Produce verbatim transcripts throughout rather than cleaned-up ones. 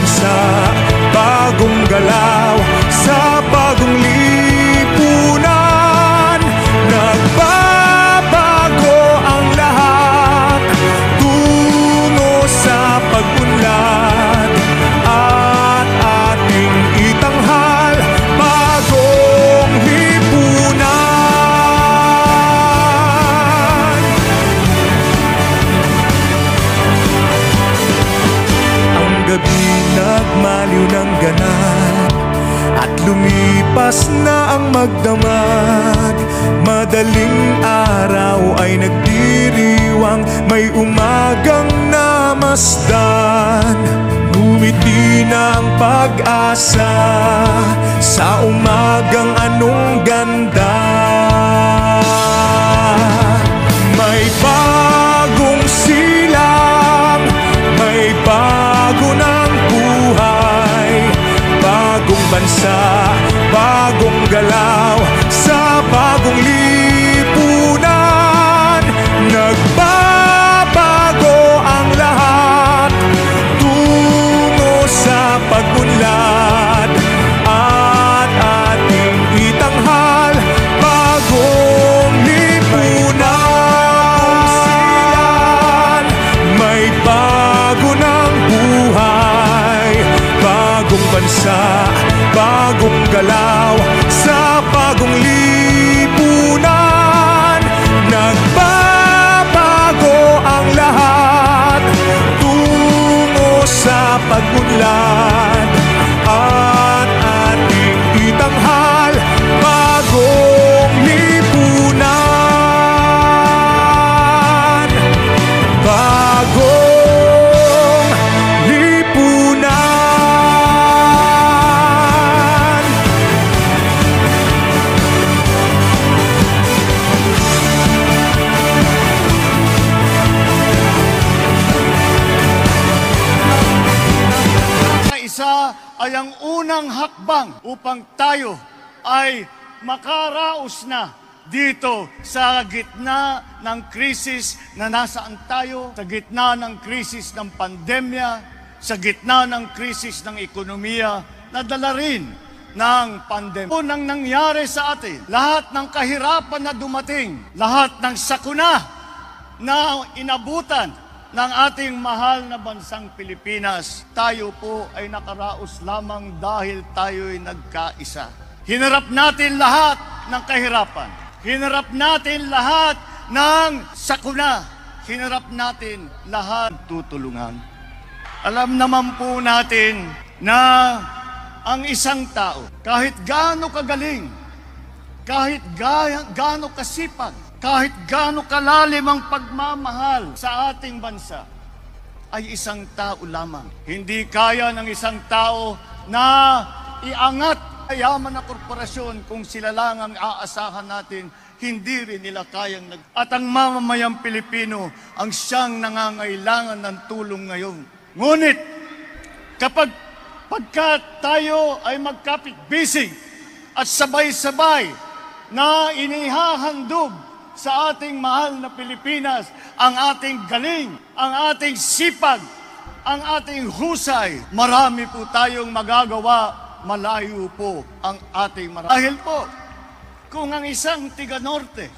bansa, bagong galaw sa bagong lipunan. Nagbabago ang lahat tungo sa pag-unlad at ating itanghal bagong lipunan. Ang gabi nagmaliw ng ganap at lumipas na ang magdamag. Madaling araw ay nagdiriwang, may umagang namasdan. Ngumiti na ang pag-asa sa umagang anong ganda. May bagong silang, may bago ng buhay, bagong bansa, bagong galaw sa bagong lipunan. Nagbabago ang lahat tungo sa pag-unlad at ating itanghal bagong lipunan. May bago ng buhay, bagong bansa, bagong galaw sa bagong lipunan. Nagbabago ang lahat tungo sa pag-unlad at ating itanghal bagong lipunan. Bagong lipunan. Isa ay ang unang hakbang upang tayo ay makaraos na dito sa gitna ng krisis na nasaan tayo, sa gitna ng krisis ng pandemya, sa gitna ng krisis ng ekonomiya na dala rin ng pandemya. Unang nangyari sa atin, lahat ng kahirapan na dumating, lahat ng sakuna na inabutan ng ating mahal na bansang Pilipinas, tayo po ay nakaraos lamang dahil tayo'y nagkaisa. Hinarap natin lahat ng kahirapan. Hinarap natin lahat ng sakuna. Hinarap natin lahat ng tutulungan. Alam naman po natin na ang isang tao, kahit gaano kagaling, kahit gaano kasipag, kahit gaano kalalim ang pagmamahal sa ating bansa, ay isang tao lamang. Hindi kaya ng isang tao na iangat yaman na korporasyon kung sila lang ang aasahan natin. Hindi rin nila kayang nag... At ang mamamayang Pilipino ang siyang nangangailangan ng tulong ngayon. Ngunit, kapag pagka tayo ay magkapit-bisig at sabay-sabay na inihahandog sa ating mahal na Pilipinas ang ating galing, ang ating sipag, ang ating husay, marami po tayong magagawa, malayo po ang ating marami. Dahil po, kung ang isang tiga-Norte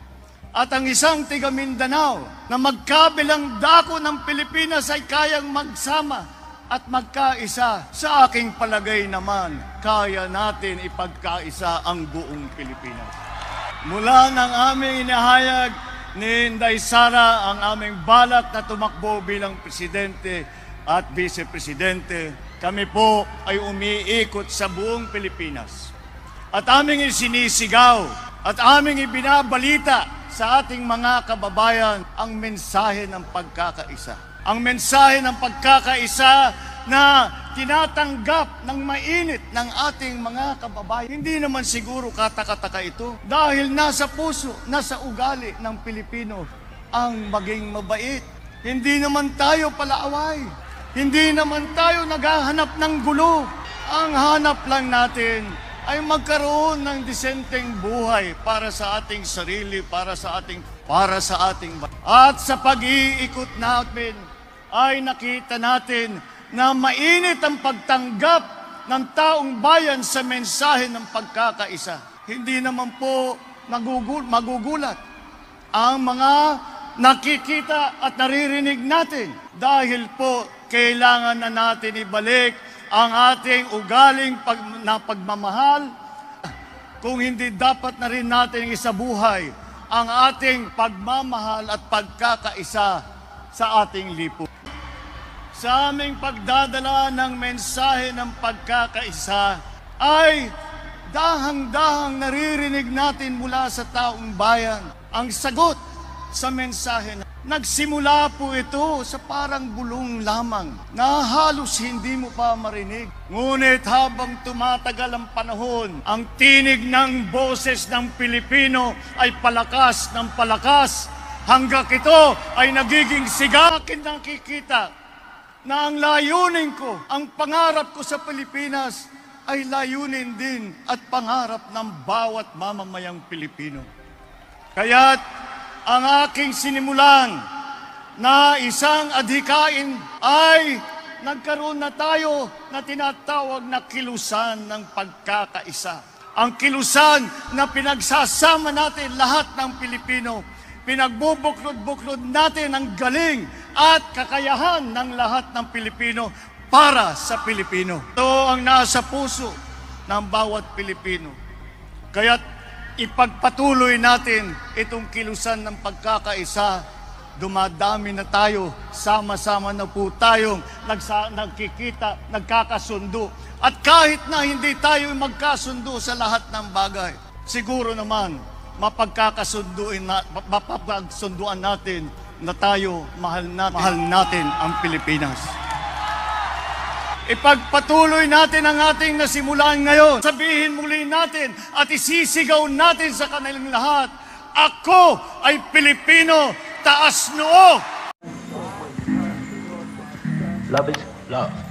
at ang isang tiga-Mindanao na magkabilang dako ng Pilipinas ay kayang magsama at magkaisa, sa aking palagay naman, kaya natin ipagkaisa ang buong Pilipinas. Mula ng aming inahayag ni Inday Sara ang aming balak na tumakbo bilang presidente at vice-presidente, kami po ay umiikot sa buong Pilipinas. At aming isinisigaw at aming ibinabalita sa ating mga kababayan ang mensahe ng pagkakaisa. Ang mensahe ng pagkakaisa na tinatanggap ng mainit ng ating mga kababayan. Hindi naman siguro katakataka ito dahil nasa puso, nasa ugali ng Pilipino ang maging mabait. Hindi naman tayo palaaway. Hindi naman tayo naghahanap ng gulo. Ang hanap lang natin ay magkaroon ng disenteng buhay para sa ating sarili, para sa ating para sa ating at sa pag-iikot natin ay nakita natin na mainit ang pagtanggap ng taong bayan sa mensahe ng pagkakaisa. Hindi naman po nagugul- magugulat ang mga nakikita at naririnig natin dahil po kailangan na natin ibalik ang ating ugaling pag, na pagmamahal. Kung hindi, dapat na rin natin isabuhay ang ating pagmamahal at pagkakaisa sa ating lipunan. Sa aming pagdadala ng mensahe ng pagkakaisa ay dahang-dahang naririnig natin mula sa taong bayan ang sagot sa mensahe. Nagsimula po ito sa parang bulong lamang na halos hindi mo pa marinig. Ngunit habang tumatagal ang panahon, ang tinig ng boses ng Pilipino ay palakas ng palakas hanggang ito ay nagiging sigaw. Akin nakikita na ang layunin ko, ang pangarap ko sa Pilipinas ay layunin din at pangarap ng bawat mamamayang Pilipino. Kaya't ang aking sinimulan na isang adhikain ay nagkaroon na tayo na tinatawag na kilusan ng pagkakaisa. Ang kilusan na pinagsasama natin lahat ng Pilipino. Pinagbubuklod-buklod natin ang galing at kakayahan ng lahat ng Pilipino para sa Pilipino. Ito ang nasa puso ng bawat Pilipino. Kaya't ipagpatuloy natin itong kilusan ng pagkakaisa. Dumadami na tayo, sama-sama na po tayong nagsa, nagkikita, nagkakasundo. At kahit na hindi tayo magkasundo sa lahat ng bagay, siguro naman mapagkakasunduin na, mapapagsunduan natin na tayo mahal natin, mahal natin ang Pilipinas. Ipagpatuloy natin ang ating nasimulan ngayon. Sabihin muli natin at isisigaw natin sa kanilang lahat, ako ay Pilipino, taas noo! Love is love.